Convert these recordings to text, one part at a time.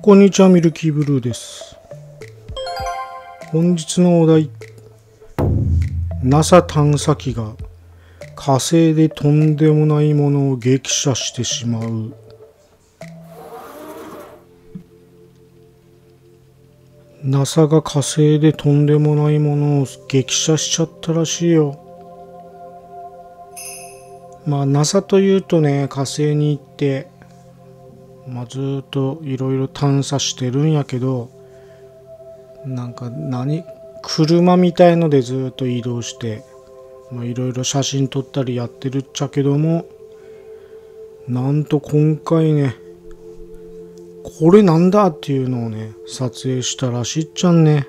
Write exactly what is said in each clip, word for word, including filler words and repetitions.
こんにちは、ミルキーブルーです。本日のお題、ナサ 探査機が火星でとんでもないものを激写してしまう。ナサ が火星でとんでもないものを激写しちゃったらしいよ。まあ ナサ というとね、火星に行ってまあ、ずーっといろいろ探査してるんやけど、なんか何車みたいのでずーっと移動していろいろ写真撮ったりやってるっちゃけども、なんと今回ね、これなんだっていうのをね撮影したらしいっちゃんね。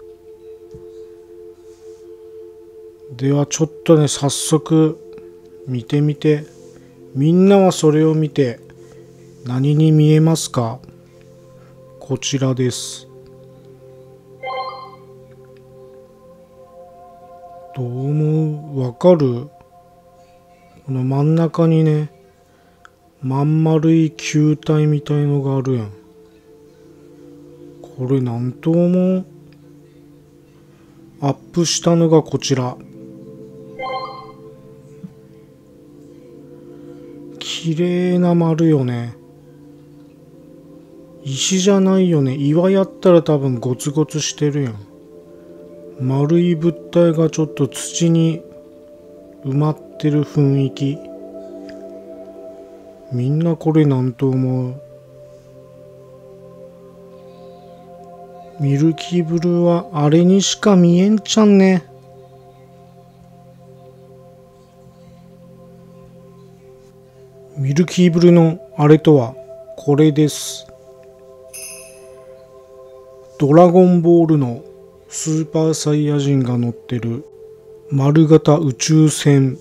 ではちょっとね、早速見てみて、みんなはそれを見て何に見えますか？こちらです。どう思う？わかる？この真ん中にね、まん丸い球体みたいのがあるやん。これなんと思う？アップしたのがこちら。綺麗な丸よね。石じゃないよね。岩やったら多分ゴツゴツしてるやん。丸い物体がちょっと土に埋まってる雰囲気。みんなこれなんと思う？ミルキーブルーはあれにしか見えんちゃんね。ミルキーブルーのあれとはこれです。ドラゴンボールのスーパーサイヤ人が乗ってる丸型宇宙船。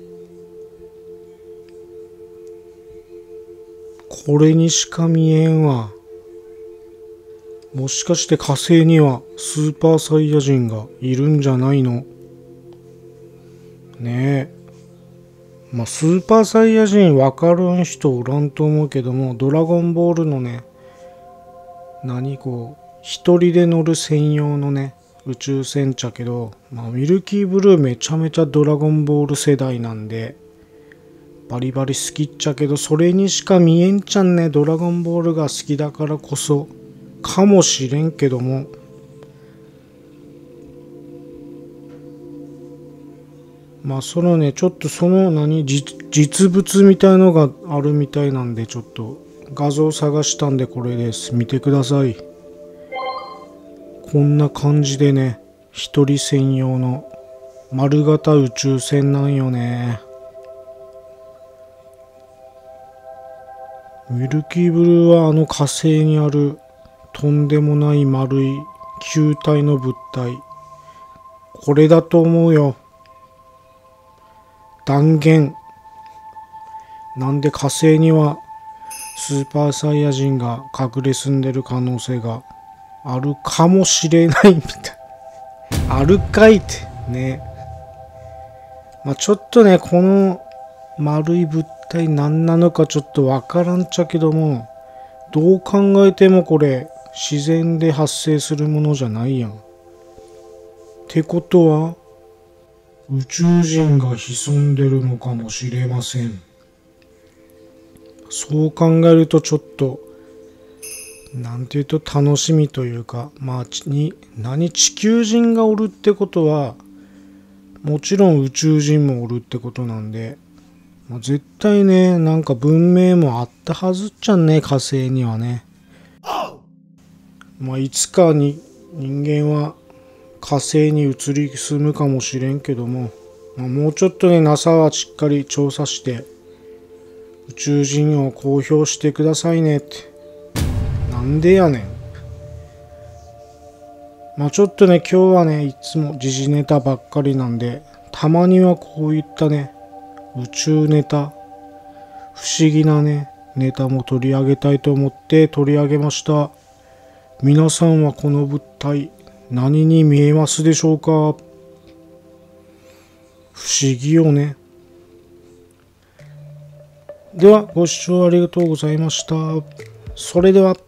これにしか見えんわ。もしかして火星にはスーパーサイヤ人がいるんじゃないの？ねえ。まあスーパーサイヤ人わかるん人おらんと思うけども、ドラゴンボールのね、何こう一人で乗る専用のね宇宙船ちゃけど、まあミルキーブルーめちゃめちゃドラゴンボール世代なんでバリバリ好きっちゃけど、それにしか見えんちゃんね。ドラゴンボールが好きだからこそかもしれんけども、まあそのね、ちょっとその何実物みたいのがあるみたいなんで、ちょっと画像探したんでこれです。見てください。こんな感じでね、一人専用の丸型宇宙船なんよね。ミルキーブルーはあの火星にあるとんでもない丸い球体の物体、これだと思うよ。断言。なんで火星にはスーパーサイヤ人が隠れ住んでる可能性があるかもしれないみたい。あるかいってね。まあちょっとね、この丸い物体何なのかちょっとわからんちゃけども、どう考えてもこれ自然で発生するものじゃないやん。ってことは宇宙人が潜んでるのかもしれません。そう考えるとちょっとなんていうと楽しみというか、まあに何地球人がおるってことはもちろん宇宙人もおるってことなんで、まあ、絶対ね、なんか文明もあったはずっちゃんね、火星にはね。まあいつかに人間は火星に移り住むかもしれんけども、まあ、もうちょっとね ナサ はしっかり調査して宇宙人を公表してくださいねって。なんでやねん。まあちょっとね、今日はねいつも時事ネタばっかりなんで、たまにはこういったね宇宙ネタ、不思議なねネタも取り上げたいと思って取り上げました。皆さんはこの物体何に見えますでしょうか？不思議よね。ではご視聴ありがとうございました。それでは。